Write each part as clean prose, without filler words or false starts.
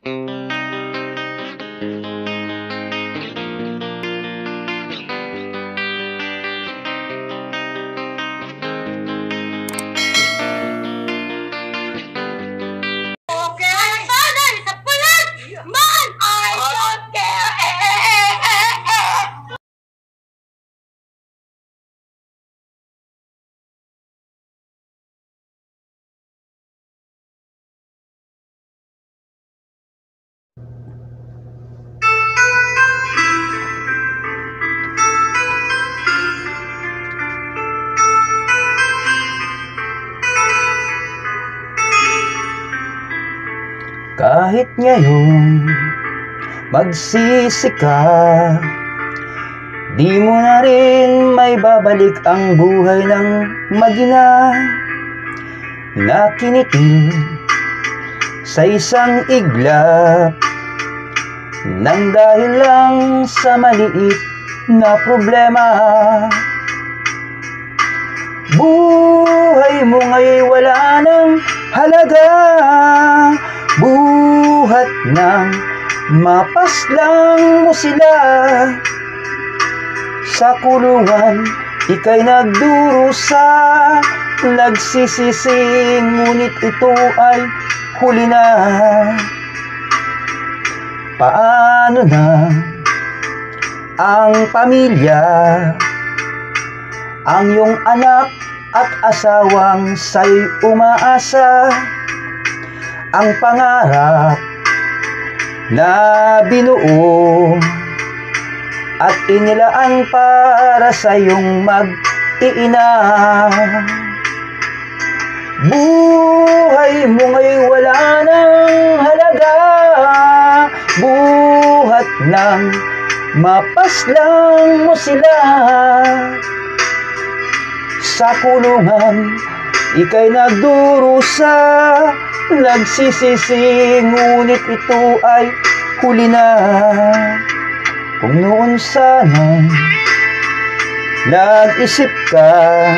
Kahit ngayon magsisi ka, di mo na rin may babalik ang buhay ng mag-ina na kinitil sa isang iglap nang dahil lang sa maliit na problema. Buhay mo ngayon wala nang halaga, buhat ng mapaslang mo sila. Sa kulungan, ika'y nagdurusa, nagsisisi, ngunit ito ay huli na. Paano na ang pamilya, ang iyong anak at asawang sa'y umaasa, ang pangarap na binuo at inilaan para sa iyong mag-iina. Buhay mo ngayon wala nang halaga, buhat ng mapaslang mo sila. Sa kulungan, ika'y nagdurusa, nagsisisi, ngunit ito ay huli na. Kung noon sana'y nag-isip ka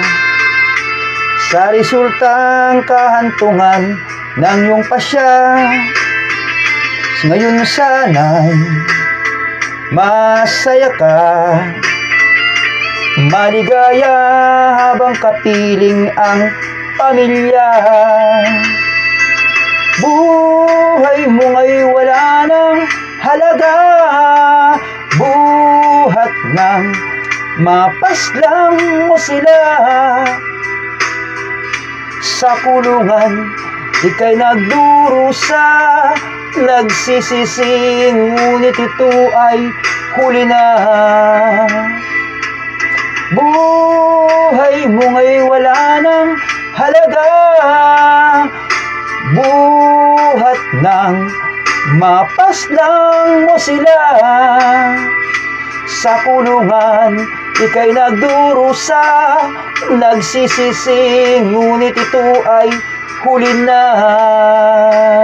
sa resultang kahantungan ng iyong pasya, ngayon sana'y masaya ka, maligaya habang kapiling ang pamilya. Buhay mo ngayon wala nang halaga, buhat ng mapaslang mo sila. Sa kulungan, ika'y nagdurusa, nagsisisi, ngunit ito ay huli na. Buhay mo ngayon wala nang halaga, buhat ng mapaslang mo sila. Sa kulungan, ika'y nagdurusa, nagsisisi, ngunit ito ay huli na.